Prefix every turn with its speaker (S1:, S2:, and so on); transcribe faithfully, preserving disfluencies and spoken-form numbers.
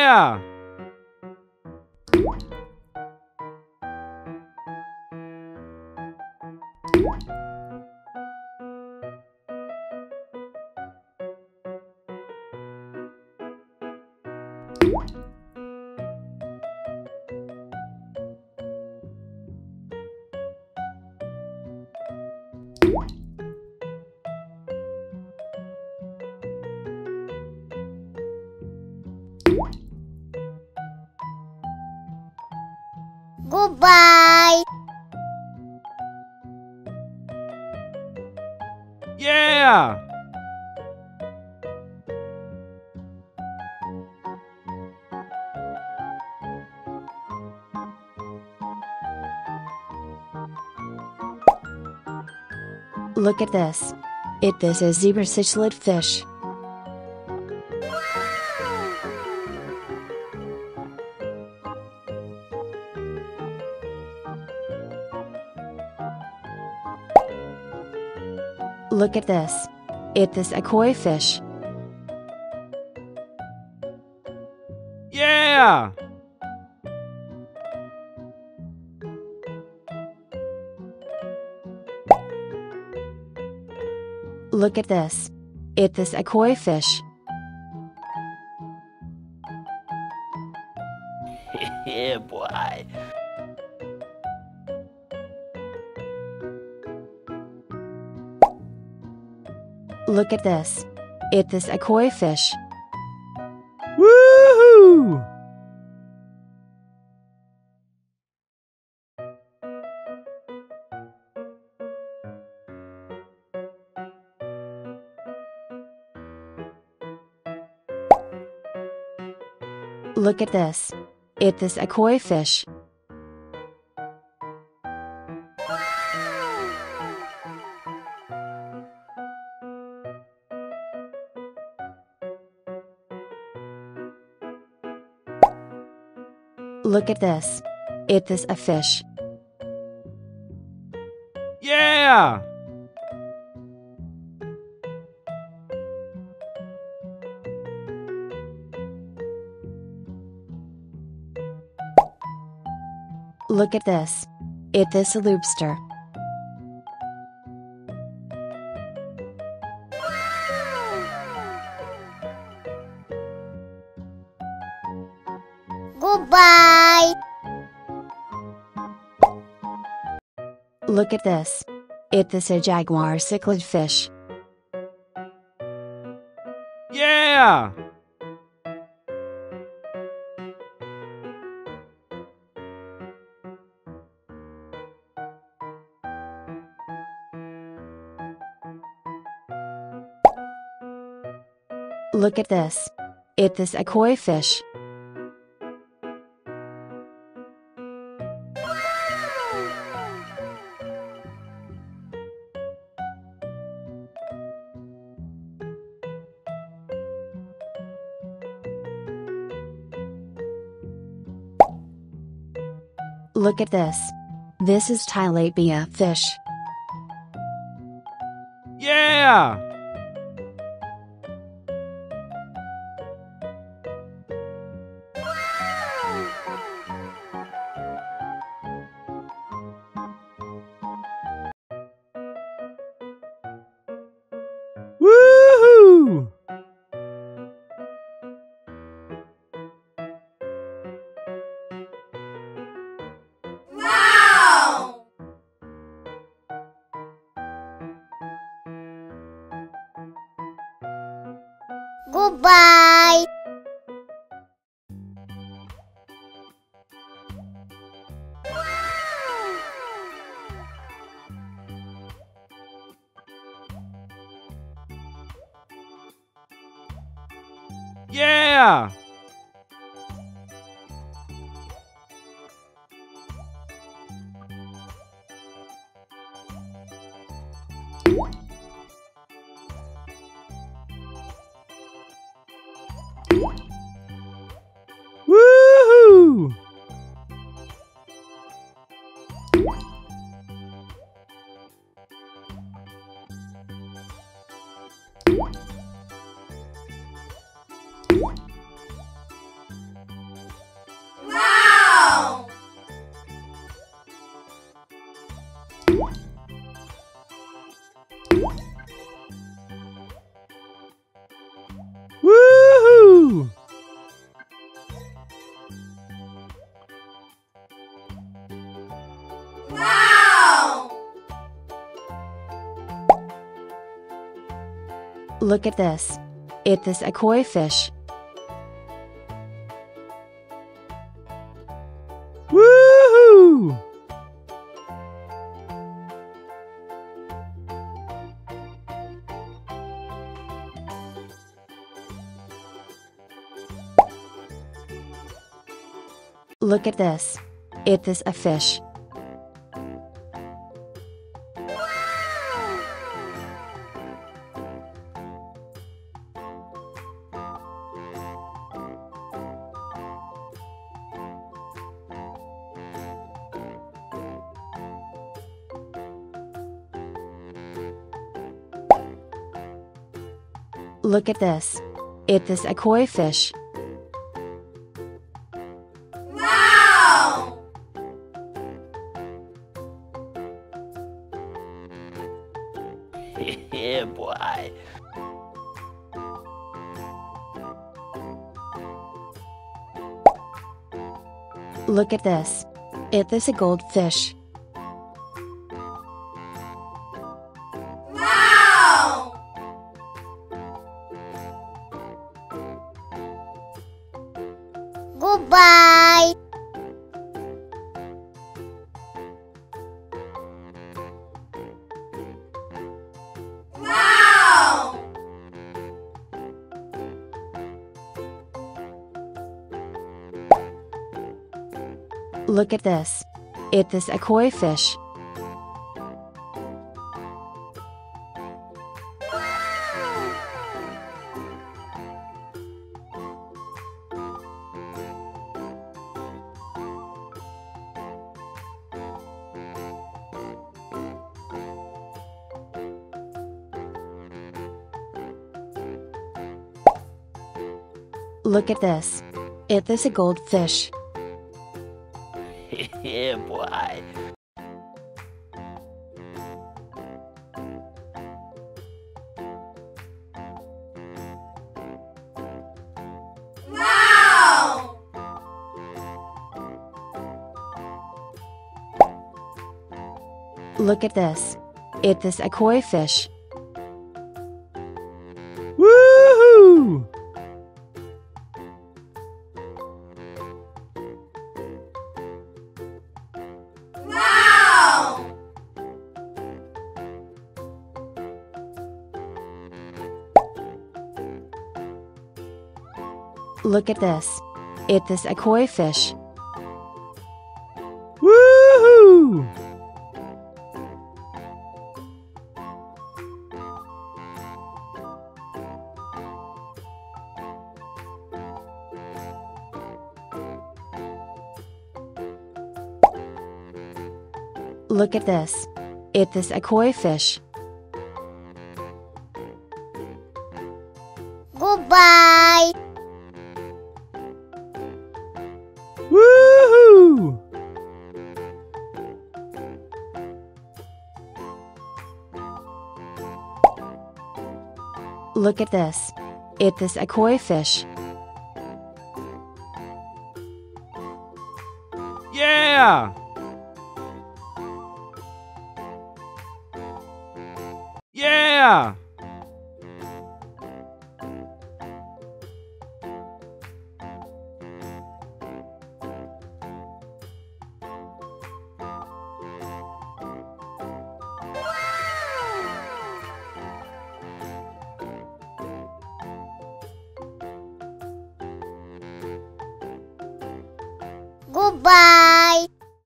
S1: Yeah!
S2: Goodbye.
S1: Yeah!
S3: Look at this. It this is zebra cichlid fish. Look at this. It this a koi fish.
S1: Yeah!
S3: Look at this. It this a koi fish.
S4: Yeah, boy.
S3: Look at this. It this a koi fish.
S1: Woohoo!
S3: Look at this. It this a koi fish. Look at this. It this a fish.
S1: Yeah!
S3: Look at this. It this a lobster.
S2: Goodbye.
S3: Look at this. It this a jaguar cichlid fish.
S1: Yeah!
S3: Look at this. It this a koi fish. Look at this. This is tilapia fish.
S1: Yeah! Woohoo!
S2: Wow. Goodbye.
S1: Yeah! Woohoo!
S2: Wow!
S3: Look at this. It is a koi fish.
S1: Woohoo!
S3: Look at this. It is a fish. Look at this. It is a koi fish.
S2: Wow!
S4: Yeah, boy.
S3: Look at this. It is a goldfish.
S2: Wow! Goodbye! Wow!
S3: Look at this. It is a koi fish. Look at this. It is a goldfish.
S4: Yeah, boy.
S2: Wow!
S3: Look at this. It is a koi fish.
S1: Woohoo!
S2: Wow!
S3: Look at this. It is a koi fish.
S1: Woohoo!
S3: Look at this. It is a koi fish.
S2: Goodbye!
S1: Woohoo!
S3: Look at this. It is a koi fish.
S1: Yeah! Yeah!
S2: Goodbye!